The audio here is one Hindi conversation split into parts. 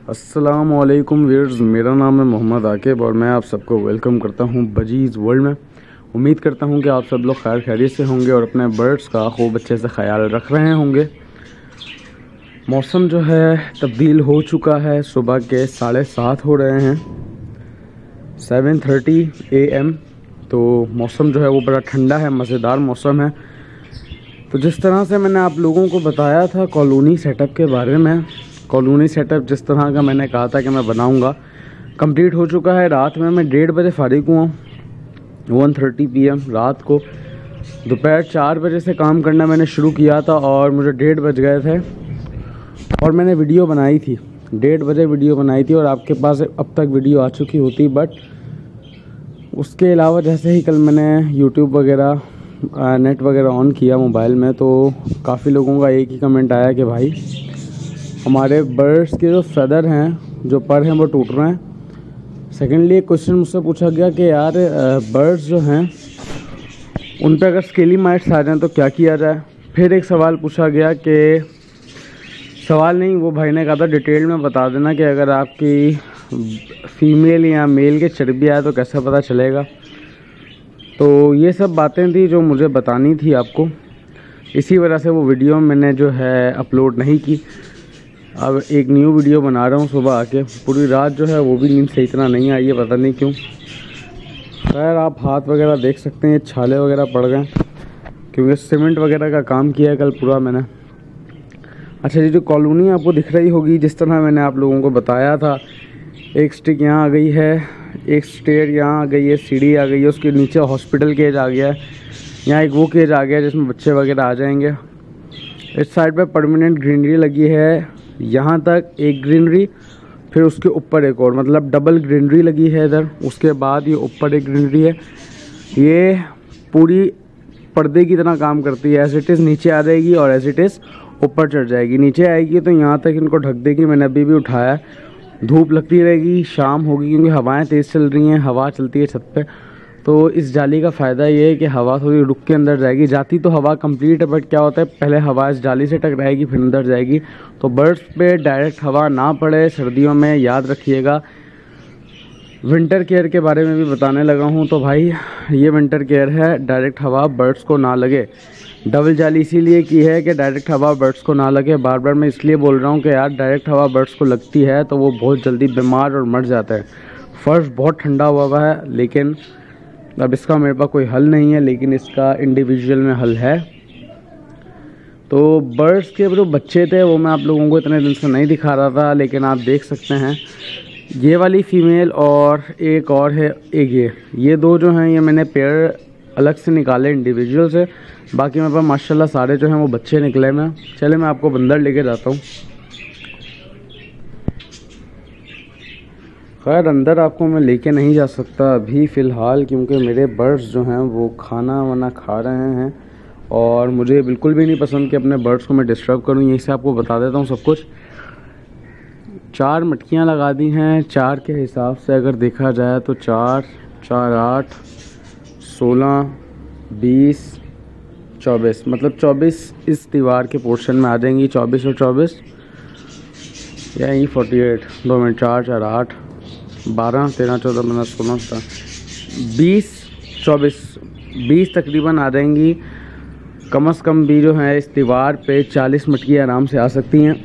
अस्सलामुअलैकुम व्यूअर्स, मेरा नाम है मोहम्मद आकिब और मैं आप सबको वेलकम करता हूं बजीज़ वर्ल्ड में। उम्मीद करता हूं कि आप सब लोग खैर खैरियत से होंगे और अपने बर्ड्स का खूब अच्छे से ख्याल रख रहे होंगे। मौसम जो है तब्दील हो चुका है, सुबह के 7:30 हो रहे हैं, 7:30 AM। तो मौसम जो है वो बड़ा ठंडा है, मज़ेदार मौसम है। तो जिस तरह से मैंने आप लोगों को बताया था कॉलोनी सेटअप के बारे में, कॉलोनी सेटअप जिस तरह का मैंने कहा था कि मैं बनाऊंगा, कंप्लीट हो चुका है। रात में मैं 1:30 बजे फारिग हुआ, 1:30 PM रात को। दोपहर 4 बजे से काम करना मैंने शुरू किया था और मुझे 1:30 बज गए थे और मैंने वीडियो बनाई थी, 1:30 बजे वीडियो बनाई थी और आपके पास अब तक वीडियो आ चुकी होती। बट उसके अलावा जैसे ही कल मैंने यूट्यूब वगैरह नेट वगैरह ऑन किया मोबाइल में, तो काफ़ी लोगों का एक ही कमेंट आया कि भाई हमारे बर्ड्स के जो फेदर हैं, जो पर हैं, वो टूट रहे हैं। सेकेंडली एक क्वेश्चन मुझसे पूछा गया कि यार बर्ड्स जो हैं उन पर अगर स्केली माइट्स आ जाएँ तो क्या किया जाए। फिर एक सवाल पूछा गया कि सवाल नहीं, वो भाई ने कहा था डिटेल में बता देना कि अगर आपकी फीमेल या मेल के चर्बी आए तो कैसे पता चलेगा। तो ये सब बातें थी जो मुझे बतानी थी आपको, इसी वजह से वो वीडियो मैंने जो है अपलोड नहीं की। अब एक न्यू वीडियो बना रहा हूँ सुबह आके। पूरी रात जो है वो भी नींद सही तरह नहीं आई है, पता नहीं क्यों। खैर आप हाथ वगैरह देख सकते हैं, छाले वगैरह पड़ गए क्योंकि सीमेंट वगैरह का काम किया है कल पूरा मैंने। अच्छा जी, जो कॉलोनी आपको दिख रही होगी, जिस तरह मैंने आप लोगों को बताया था, एक स्टिक यहाँ आ गई है, एक स्टेयर यहाँ आ गई है, सीढ़ी आ गई है, उसके नीचे हॉस्पिटल केज आ गया है, यहाँ एक वो केज आ गया है जिसमें बच्चे वगैरह आ जाएंगे। इस साइड पे परमानेंट ग्रीनरी लगी है, यहाँ तक एक ग्रीनरी, फिर उसके ऊपर एक और, मतलब डबल ग्रीनरी लगी है इधर। उसके बाद ये ऊपर एक ग्रीनरी है, ये पूरी पर्दे की तरह काम करती है। एज इट इज़ नीचे आ जाएगी और एज इट इज़ ऊपर चढ़ जाएगी। नीचे आएगी तो यहाँ तक इनको ढक देगी। मैंने अभी भी उठाया, धूप लगती रहेगी, शाम होगी क्योंकि हवाएं तेज़ चल रही हैं, हवा चलती है छत पे। तो इस जाली का फ़ायदा ये है कि हवा थोड़ी रुक के अंदर जाएगी। जाती तो हवा कंप्लीट है, बट क्या होता है पहले हवा इस जाली से टकराएगी फिर अंदर जाएगी। तो बर्ड्स पे डायरेक्ट हवा ना पड़े सर्दियों में, याद रखिएगा। विंटर केयर के बारे में भी बताने लगा हूँ। तो भाई ये विंटर केयर है, डायरेक्ट हवा बर्ड्स को ना लगे। डबल जाली इसीलिए की है कि डायरेक्ट हवा बर्ड्स को ना लगे। बार बार मैं इसलिए बोल रहा हूँ कि यार डायरेक्ट हवा बर्ड्स को लगती है तो वो बहुत जल्दी बीमार और मर जाता है। फर्श बहुत ठंडा हुआ है, लेकिन अब इसका मेरे पास कोई हल नहीं है, लेकिन इसका इंडिविजुअल में हल है। तो बर्ड्स के जो बच्चे थे वो मैं आप लोगों को इतने दिन से नहीं दिखा रहा था, लेकिन आप देख सकते हैं ये वाली फीमेल और एक और है, एक ये दो जो हैं ये मैंने पेयर अलग से निकाले इंडिविजुअल से। बाकी मेरे पास माशाल्लाह सारे जो हैं वो बच्चे निकले में। चले मैं आपको बंदर लेके जाता हूँ। खैर अंदर आपको मैं लेके नहीं जा सकता अभी फ़िलहाल, क्योंकि मेरे बर्ड्स जो हैं वो खाना वाना खा रहे हैं और मुझे बिल्कुल भी नहीं पसंद कि अपने बर्ड्स को मैं डिस्टर्ब करूं। यहीं से आपको बता देता हूं सब कुछ। 4 मटकियां लगा दी हैं, 4 के हिसाब से अगर देखा जाए तो 4 4 8 16 20 24, मतलब 24 इस दीवार के पोर्शन में आ जाएंगी। 24 और 24 यही 48, 2 मिनट, 4 4 8 12 13 14 15 16 17 20 24 20 तकरीबन आ जाएंगी। कम से कम भी जो है इस दीवार पे 40 मटकियाँ आराम से आ सकती हैं।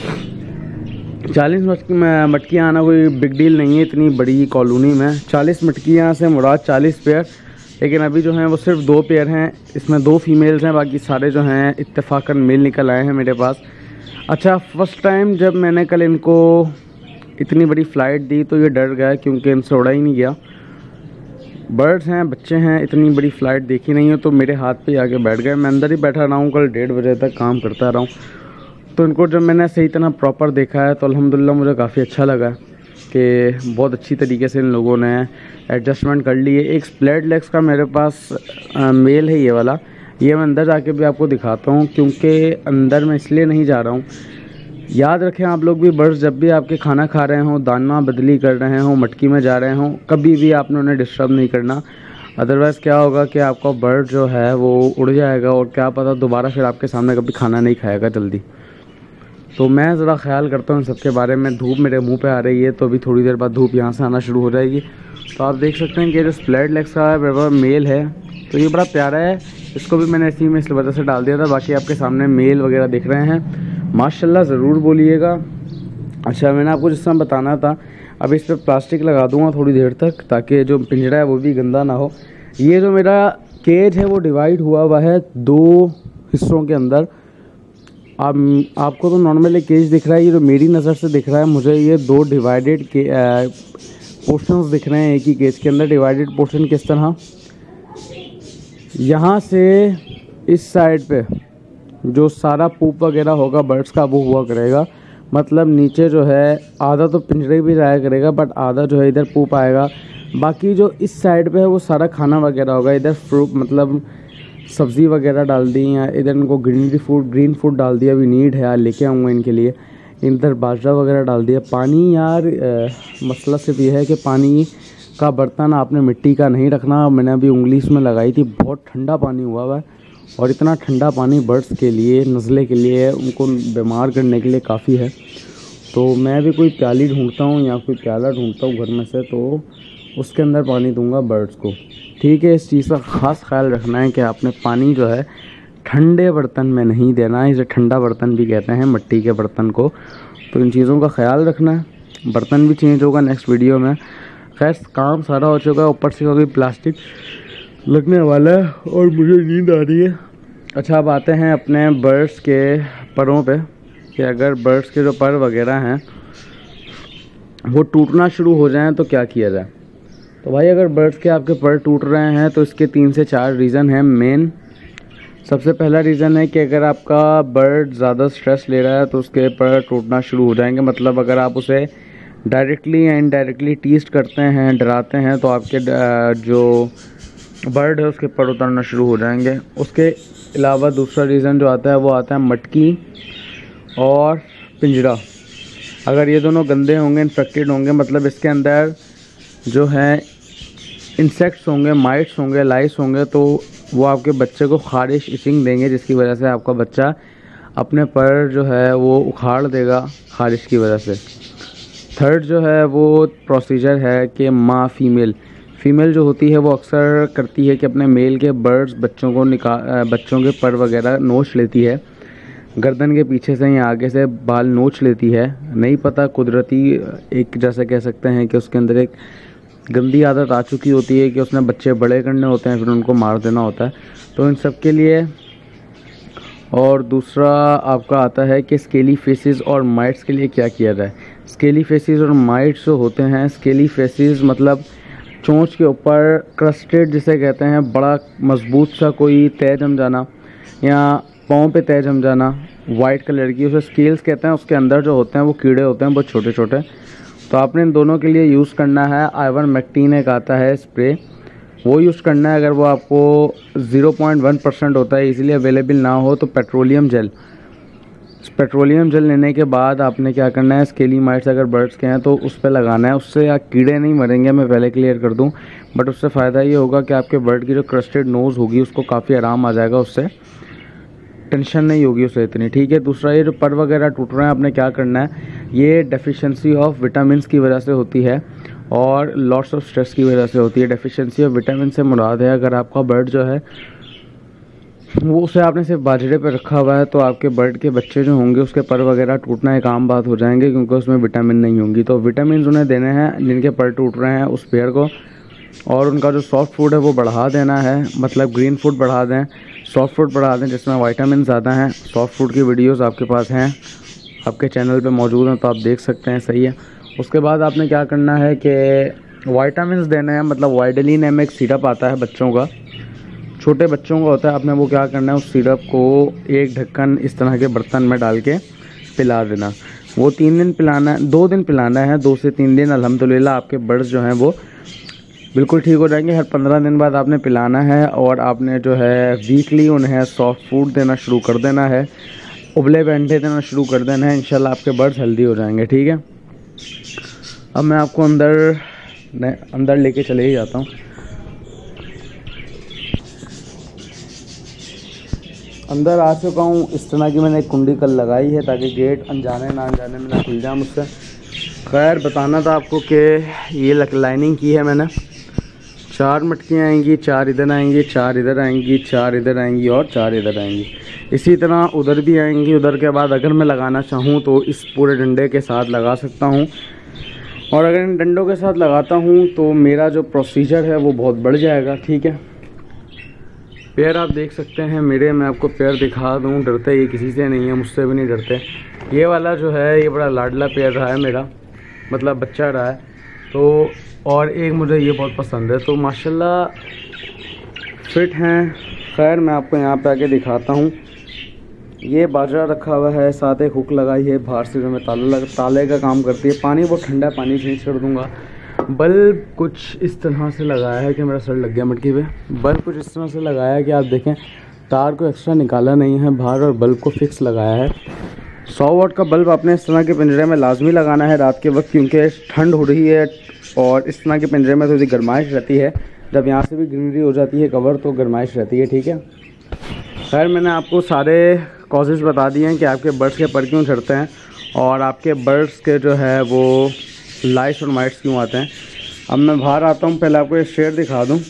40 मटकियाँ आना कोई बिग डील नहीं है इतनी बड़ी कॉलोनी में। 40 मटकियाँ से मुराद 40 पेयर, लेकिन अभी जो हैं वो सिर्फ 2 पेयर हैं, इसमें 2 फीमेल्स हैं, बाकी सारे जो हैं इत्तेफाकन मेल निकल आए हैं मेरे पास। अच्छा, फर्स्ट टाइम जब मैंने कल इनको इतनी बड़ी फ़्लाइट दी तो ये डर गया क्योंकि इनसे उड़ा ही नहीं गया। बर्ड्स हैं, बच्चे हैं, इतनी बड़ी फ़्लाइट देखी नहीं है तो मेरे हाथ पे आके बैठ गए। मैं अंदर ही बैठा रहा हूँ, कल 1:30 बजे तक काम करता रहा हूँ। तो इनको जब मैंने सही तरह प्रॉपर देखा है तो अल्हम्दुलिल्लाह मुझे काफ़ी अच्छा लगा कि बहुत अच्छी तरीके से इन लोगों ने एडजस्टमेंट कर ली है। एक स्प्लिट लेग्स का मेरे पास मेल है ये वाला, ये मैं अंदर जाके भी आपको दिखाता हूँ, क्योंकि अंदर मैं इसलिए नहीं जा रहा हूँ। याद रखें आप लोग भी, बर्ड्स जब भी आपके खाना खा रहे हों, दाना बदली कर रहे हों, मटकी में जा रहे हों, कभी भी आपने उन्हें डिस्टर्ब नहीं करना। अदरवाइज़ क्या होगा कि आपका बर्ड जो है वो उड़ जाएगा और क्या पता दोबारा फिर आपके सामने कभी खाना नहीं खाएगा जल्दी। तो मैं ज़रा ख्याल करता हूँ सबके बारे में। धूप मेरे मुंह पे आ रही है तो अभी थोड़ी देर बाद धूप यहाँ से आना शुरू हो जाएगी। तो आप देख सकते हैं कि जो स्प्लेट लेग्स का है मेल है, तो ये बड़ा प्यारा है। इसको भी मैंने इसी में इस वजह से डाल दिया था। बाकी आपके सामने मेल वगैरह दिख रहे हैं, माशाल्लाह ज़रूर बोलिएगा। अच्छा, मैंने आपको जिस तरह बताना था, अब इस पर प्लास्टिक लगा दूंगा थोड़ी देर तक, ताकि जो पिंजरा है वो भी गंदा ना हो। ये जो मेरा केज है वो डिवाइड हुआ है 2 हिस्सों के अंदर। आपको तो नॉर्मली केज दिख रहा है, ये जो मेरी नज़र से दिख रहा है मुझे, ये 2 डिवाइडेड पोर्शंस दिख रहे हैं एक ही केज के अंदर। डिवाइडेड पोर्शन किस तरह, यहाँ से इस साइड पे जो सारा पूप वगैरह होगा बर्ड्स का वो हुआ करेगा। मतलब नीचे जो है आधा तो पिंजरे भी जाया करेगा, बट आधा जो है इधर पूप आएगा। बाकी जो इस साइड पे है वो सारा खाना वगैरह होगा। इधर फ्रूट मतलब सब्ज़ी वगैरह डाल दी, या इधर इनको ग्रीन फूड डाल दिया, अभी नीड है यार, लेके आऊँगा इनके लिए। इधर बाजरा वगैरह डाल दिया। पानी यार मसला सिर्फ ये है कि पानी का बर्तन आपने मिट्टी का नहीं रखना। मैंने अभी उंगली इसमें लगाई थी, बहुत ठंडा पानी हुआ है, और इतना ठंडा पानी बर्ड्स के लिए, नज़ले के लिए, उनको बीमार करने के लिए काफ़ी है। तो मैं भी कोई प्याली ढूंढता हूँ या कोई प्याला ढूंढता हूँ घर में से, तो उसके अंदर पानी दूंगा बर्ड्स को। ठीक है, इस चीज़ का ख़ास ख्याल रखना है कि आपने पानी जो है ठंडे बर्तन में नहीं देना है। इसे ठंडा बर्तन भी कहते हैं, मिट्टी के बर्तन को। तो इन चीज़ों का ख्याल रखना है। बर्तन भी चेंज होगा नेक्स्ट वीडियो में। खैर, काम सारा हो चुका है, ऊपर से अभी प्लास्टिक लगने वाला है और मुझे नींद आ रही है। अच्छा, अब आते हैं अपने बर्ड्स के परों पे, कि अगर बर्ड्स के जो पर वगैरह हैं वो टूटना शुरू हो जाएं तो क्या किया जाए। तो भाई, अगर बर्ड्स के आपके पर टूट रहे हैं तो इसके 3 से 4 रीज़न हैं मेन। सबसे पहला रीज़न है कि अगर आपका बर्ड ज़्यादा स्ट्रेस ले रहा है तो उसके पर टूटना शुरू हो जाएंगे। मतलब अगर आप उसे डायरेक्टली या इनडायरेक्टली टीस्ट करते हैं, डराते हैं, तो आपके जो बर्ड है उसके पर उतरना शुरू हो जाएंगे। उसके अलावा दूसरा रीज़न जो आता है वो आता है मटकी और पिंजरा। अगर ये दोनों गंदे होंगे, इन्फेक्टेड होंगे, मतलब इसके अंदर जो है इंसेक्ट्स होंगे, माइट्स होंगे, लाइस होंगे, तो वो आपके बच्चे को खारिश, इचिंग देंगे, जिसकी वजह से आपका बच्चा अपने पर जो है वो उखाड़ देगा खारिश की वजह से। थर्ड जो है वो प्रोसीजर है कि माँ फीमेल जो होती है वो अक्सर करती है कि अपने मेल के बर्ड्स बच्चों के पर वगैरह नोच लेती है, गर्दन के पीछे से या आगे से बाल नोच लेती है। नहीं पता, कुदरती एक जैसे कह सकते हैं कि उसके अंदर एक गंदी आदत आ चुकी होती है कि उसने बच्चे बड़े करने होते हैं, फिर उनको मार देना होता है। तो इन सब के लिए। और दूसरा आपका आता है कि स्केली फेसिस और माइट्स के लिए क्या किया जाए। स्केली फेसिस और माइट्स जो होते हैं, स्केली फेसिस मतलब चोंच के ऊपर क्रस्टेड जिसे कहते हैं, बड़ा मजबूत सा कोई तय जम जाना, या पाँव पे तय जम जाना, वाइट कलर की, उसे स्केल्स कहते हैं। उसके अंदर जो होते हैं वो कीड़े होते हैं बहुत छोटे छोटे। तो आपने इन दोनों के लिए यूज़ करना है आइवरमेक्टिन एक आता है स्प्रे, वो यूज़ करना है। अगर वो आपको 0.1% होता है, इजीली अवेलेबल ना हो तो पेट्रोलियम जेल लेने के बाद आपने क्या करना है, स्केली माइट्स अगर बर्ड्स के हैं तो उस पर लगाना है। उससे या कीड़े नहीं मरेंगे, मैं पहले क्लियर कर दूं, बट उससे फ़ायदा ये होगा कि आपके बर्ड की जो क्रस्टेड नोज़ होगी उसको काफ़ी आराम आ जाएगा, उससे टेंशन नहीं होगी उसे इतनी। ठीक है। दूसरा, ये जो पर वगैरह टूट रहे हैं, आपने क्या करना है, ये डेफिशिएंसी ऑफ विटामिन्स की वजह से होती है और लॉट्स ऑफ स्ट्रेस की वजह से होती है। डेफिशिएंसी ऑफ विटामिन से मुराद है अगर आपका बर्ड जो है वो उसे आपने सिर्फ बाजरे पे रखा हुआ है तो आपके बर्ड के बच्चे जो होंगे उसके पर वगैरह टूटना एक आम बात हो जाएंगे, क्योंकि उसमें विटामिन नहीं होंगी। तो विटामिन उन्हें देने हैं जिनके पर टूट रहे हैं उस पेयर को, और उनका जो सॉफ्ट फूड है वो बढ़ा देना है। मतलब ग्रीन फूड बढ़ा दें, सॉफ्ट फूड बढ़ा दें जिसमें विटामिन ज़्यादा हैं। सॉफ्ट फूड की वीडियोस आपके पास हैं, आपके चैनल पे मौजूद हैं, तो आप देख सकते हैं। सही है। उसके बाद आपने क्या करना है कि विटामिन देने हैं। मतलब वाइडलिन नाम एक सिरप आता है बच्चों का, छोटे बच्चों का होता है। आपने वो क्या करना है, उस सिरप को एक ढक्कन इस तरह के बर्तन में डाल के पिला देना। वो 3 दिन पिलाना है, 2 दिन पिलाना है, 2 से 3 दिन। अल्हम्दुलिल्लाह आपके बर्ड्स जो हैं वो बिल्कुल ठीक हो जाएंगे। हर 15 दिन बाद आपने पिलाना है, और आपने जो है वीकली उन्हें सॉफ्ट फूड देना शुरू कर देना है, उबले हुए अंडे देना शुरू कर देना है। इंशाल्लाह आपके बर्ड्स हेल्दी हो जाएंगे। ठीक है। अब मैं आपको अंदर लेके चले ही जाता हूँ। अंदर आ चुका हूँ। इस तरह की मैंने एक कुंडी कल लगाई है ताकि गेट अनजाने ना में ना खुल जाए मुझसे। खैर बताना था आपको कि ये लाइनिंग की है मैंने। 4 मटकियाँ आएंगी, 4 इधर आएंगी, 4 इधर आएंगी, 4 इधर आएंगी और 4 इधर आएंगी। इसी तरह उधर भी आएंगी। उधर के बाद अगर मैं लगाना चाहूँ तो इस पूरे डंडे के साथ लगा सकता हूँ, और अगर इन डंडों के साथ लगाता हूँ तो मेरा जो प्रोसीजर है वो बहुत बढ़ जाएगा। ठीक है, पैर आप देख सकते हैं मेरे, मैं आपको पैर दिखा दूँ। डरते ये किसी से नहीं है, मुझसे भी नहीं डरते। ये वाला जो है ये बड़ा लाडला पैर रहा है मेरा, मतलब बच्चा रहा है। तो और एक मुझे ये बहुत पसंद है, तो माशाल्लाह फिट हैं। खैर मैं आपको यहाँ पे आके दिखाता हूँ। ये बाजरा रखा हुआ है, साथ एक हुक लगाई है बाहर से जो मैं ताले का काम करती है। पानी बहुत ठंडा है, पानी चेंज कर दूँगा। बल्ब कुछ इस तरह से लगाया है कि मेरा सर लग गया मटकी पे। बल्ब कुछ इस तरह से लगाया है कि आप देखें तार को एक्स्ट्रा निकाला नहीं है बाहर, और बल्ब को फिक्स लगाया है। 100 वाट का बल्ब आपने इस तरह के पिंजरे में लाजमी लगाना है रात के वक्त, क्योंकि ठंड हो रही है और इस तरह के पिंजरे में थोड़ी गर्माइश रहती है। जब यहाँ से भी ग्रीनरी हो जाती है कवर तो गर्माइश रहती है। ठीक है, खैर मैंने आपको सारे कॉजेज़ बता दिए हैं कि आपके बर्ड्स के पर क्यों झड़ते हैं और आपके बर्ड्स के जो है वो लाइट्स और माइट्स क्यों आते हैं। अब मैं बाहर आता हूँ, पहले आपको ये शेड दिखा दूँ।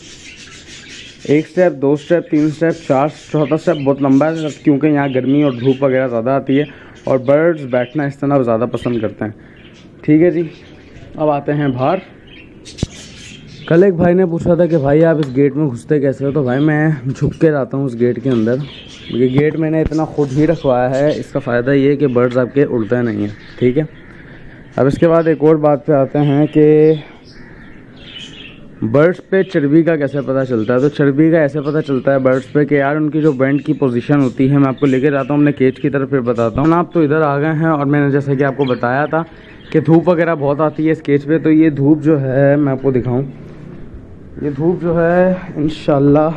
1 स्टेप, 2 स्टेप, 3 स्टेप, 4, चौथा स्टेप बहुत लंबा है क्योंकि यहाँ गर्मी और धूप वगैरह ज़्यादा आती है और बर्ड्स बैठना इस तरह ज़्यादा पसंद करते हैं। ठीक है जी, अब आते हैं बाहर। कल एक भाई ने पूछा था कि भाई आप इस गेट में घुसते कैसे हो, तो भाई मैं झुक के जाता हूँ उस गेट के अंदर। ये गेट मैंने इतना खुद ही रखवाया है, इसका फ़ायदा ये है कि बर्ड्स आपके उड़ते नहीं हैं। ठीक है, अब इसके बाद एक और बात पे आते हैं कि बर्ड्स पे चर्बी का कैसे पता चलता है। तो चर्बी का ऐसे पता चलता है बर्ड्स पे कि यार उनकी जो बेंड की पोजीशन होती है, मैं आपको लेके जाता हूँ अपने केज की तरफ, फिर बताता हूँ। आप तो इधर आ गए हैं और मैंने जैसे कि आपको बताया था कि धूप वगैरह बहुत आती है इस केज पे। तो ये धूप जो है मैं आपको दिखाऊँ, ये धूप जो है इंशाल्लाह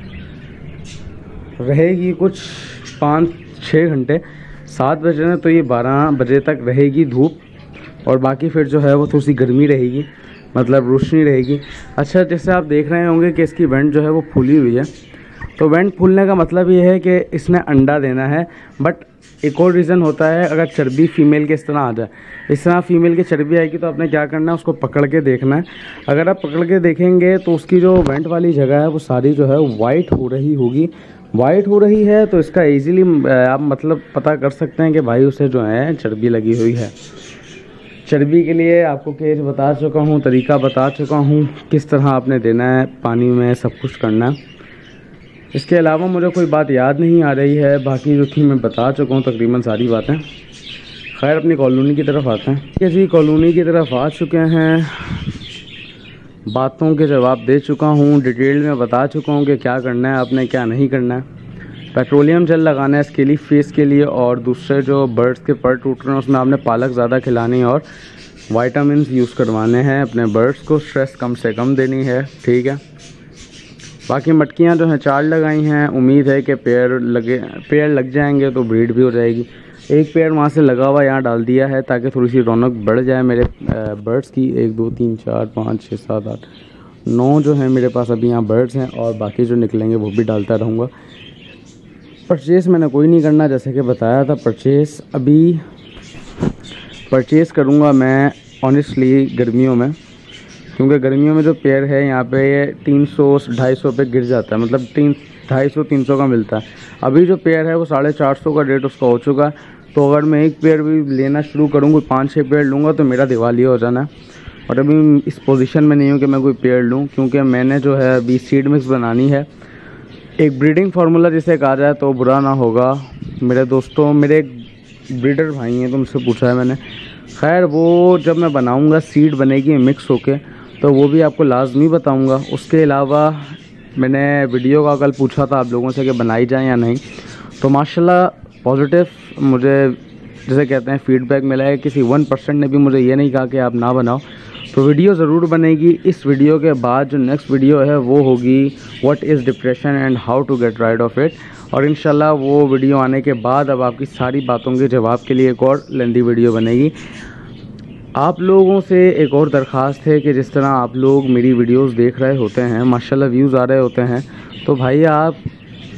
रहेगी कुछ 5-6 घंटे। 7 बजे ना तो ये 12 बजे तक रहेगी धूप, और बाकी फिर जो है वो थोड़ी सी गर्मी रहेगी, मतलब रोशनी रहेगी। अच्छा, जैसे आप देख रहे होंगे कि इसकी वेंट जो है वो फूली हुई है। तो वेंट फूलने का मतलब ये है कि इसने अंडा देना है। बट एक और रीज़न होता है, अगर चर्बी फीमेल के इस तरह आ जाए, इस तरह फीमेल की चर्बी आएगी तो आपने क्या करना है, उसको पकड़ के देखना है। अगर आप पकड़ के देखेंगे तो उसकी जो वेंट वाली जगह है वो सारी जो है वाइट हो रही होगी। वाइट हो रही है तो इसका ईजीली आप मतलब पता कर सकते हैं कि भाई उसे जो है चर्बी लगी हुई है। चर्बी के लिए आपको केज बता चुका हूँ, तरीका बता चुका हूँ, किस तरह आपने देना है, पानी में सब कुछ करना है। इसके अलावा मुझे कोई बात याद नहीं आ रही है, बाकी जो थी मैं बता चुका हूँ तकरीबन सारी बातें। खैर अपनी कॉलोनी की तरफ आते हैं। ठीक है जी, कॉलोनी की तरफ आ चुके हैं, बातों के जवाब दे चुका हूँ, डिटेल में बता चुका हूँ कि क्या करना है आपने, क्या नहीं करना है। पेट्रोलियम जेल लगाना है स्केली फेस के लिए, और दूसरे जो बर्ड्स के पर टूट रहे हैं उसमें आपने पालक ज़्यादा खिलानी और वाइटामिन यूज़ करवाने हैं अपने बर्ड्स को, स्ट्रेस कम से कम देनी है। ठीक है, बाकी मटकियां जो हैं 4 लगाई हैं। उम्मीद है कि पेड़ लग जाएंगे तो ब्रीड भी हो जाएगी। एक पेड़ वहाँ से लगा हुआ यहाँ डाल दिया है ताकि थोड़ी सी रौनक बढ़ जाए मेरे बर्ड्स की। 1 2 3 4 5 6 7 8 9 जो है मेरे पास अभी यहाँ बर्ड्स हैं, और बाकी जो निकलेंगे वो भी डालता रहूँगा। परचेज़ मैंने कोई नहीं करना, जैसे कि बताया था। परचेज़ अभी परचेज़ करूँगा मैं ऑनेस्टली गर्मियों में, क्योंकि गर्मियों में जो पेड़ है यहाँ पे ये 300-250 पे गिर जाता है, मतलब 250-300 का मिलता है। अभी जो पेड़ है वो 450 का रेट उसका हो चुका है। तो अगर मैं एक पेड़ भी लेना शुरू करूँगा, 5-6 पेड़ लूँगा तो मेरा दिवालिया हो जाना है। और अभी इस पोजीशन में नहीं हूँ कि मैं कोई पेड़ लूँ, क्योंकि मैंने जो है अभी सीड मिक्स बनानी है, एक ब्रीडिंग फार्मूला जिसे कहा जाए तो बुरा ना होगा। मेरे दोस्तों, मेरे एक ब्रीडर भाई हैं तो मुझसे पूछा है मैंने। खैर वो जब मैं बनाऊँगा, सीड बनेगी मिक्स होके, तो वो भी आपको लाजमी बताऊँगा। उसके अलावा मैंने वीडियो का कल पूछा था आप लोगों से कि बनाई जाए या नहीं, तो माशाल्लाह पॉजिटिव मुझे जैसे कहते हैं फीडबैक मिला है। किसी 1% ने भी मुझे ये नहीं कहा कि आप ना बनाओ। तो वीडियो ज़रूर बनेगी। इस वीडियो के बाद जो नेक्स्ट वीडियो है वो होगी what is depression and how to get rid of it. और इंशाल्लाह वो वीडियो आने के बाद अब आपकी सारी बातों के जवाब के लिए एक और लेंदी वीडियो बनेगी। आप लोगों से एक और दरख्वास्त है कि जिस तरह आप लोग मेरी वीडियोस देख रहे होते हैं, माशाल्लाह व्यूज़ आ रहे होते हैं, तो भाई आप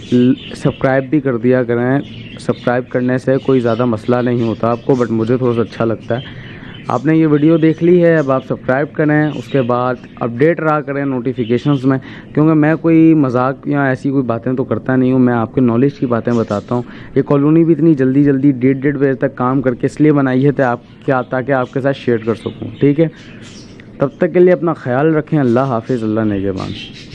सब्सक्राइब भी कर दिया करें। सब्सक्राइब करने से कोई ज़्यादा मसला नहीं होता आपको, बट मुझे थोड़ा सा अच्छा लगता है। आपने ये वीडियो देख ली है, अब आप सब्सक्राइब करें, उसके बाद अपडेट रहा करें नोटिफिकेशंस में, क्योंकि मैं कोई मजाक या ऐसी कोई बातें तो करता नहीं हूँ, मैं आपके नॉलेज की बातें बताता हूँ। ये कॉलोनी भी इतनी जल्दी 1:30 बजे तक काम करके इसलिए बनाई है ताकि आपके साथ शेयर कर सकूँ। ठीक है, तब तक के लिए अपना ख्याल रखें। अल्लाह हाफिज़, अल्लाह निगहबान।